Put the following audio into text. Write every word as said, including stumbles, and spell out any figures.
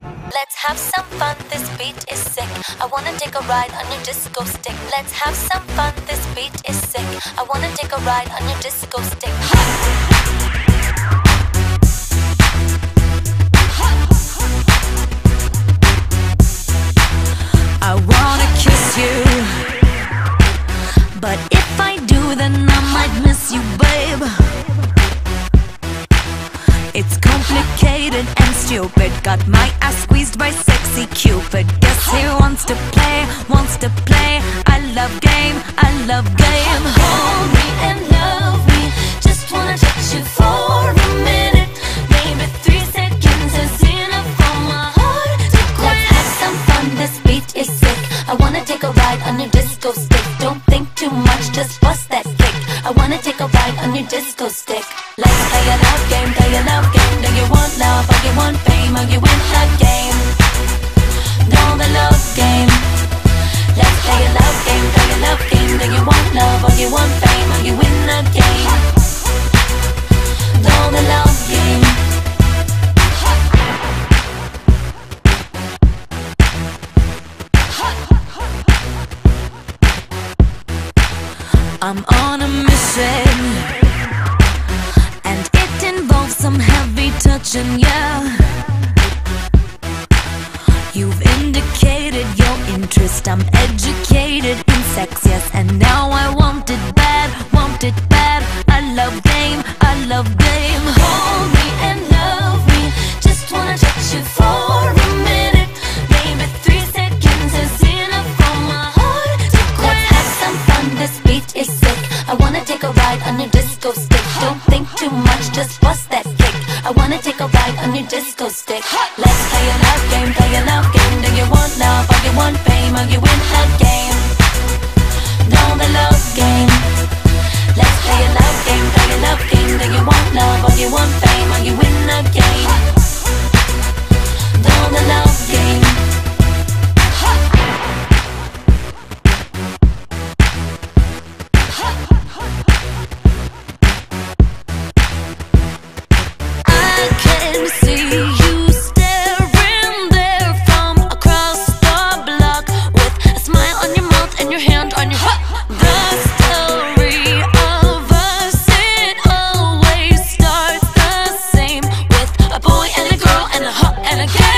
Let's have some fun, this beat is sick. I wanna take a ride on your disco stick. Let's have some fun, this beat is sick. I wanna take a ride on your disco stick. I wanna kiss you, but if I do, then I might miss you, babe. It's complicated and stupid. Got my ass squeezed by sexy Cupid. Guess he wants to play, wants to play. I love game, I love game. Hold me and love me. Just wanna touch you for a minute. Maybe three seconds is enough for my heart to quit. Let's have some fun, this beat is sick. I wanna take a ride on your disco stick. Don't think too much, just bust that kick. I wanna take a ride on your disco stick. Let's play a love game, play a love game. Do you want love or you want fame? Or you win the game? Know the love game. Let's play a love game, play a love game. Do you want love or you want fame? Or you win the game? Know the love game. I'm on a mission, and it involves some heavy touching, yeah. You've indicated your interest, I'm educated in sex, yes. And now I want it bad, want it bad. I love game, I love game. Hold me and love me. Just wanna touch you for a minute. Maybe three seconds is enough for my heart to quit. Let's have some fun, this beat is sick. I wanna take a ride on your disco stick. Don't think too much, just bust that kick. I wanna take a ride on your disco stick. Let's play a love game, play a love game. Do you want love or you want fame? Or you win the game? Know the love game. Let's play a love game, play a love game. Do you want love or you want fame? Or you win the game? Know the love game. I can see you staring there from across the block, with a smile on your mouth and your hand on your heart. The story of us, it always starts the same, with a boy and a girl and a hut and a cat.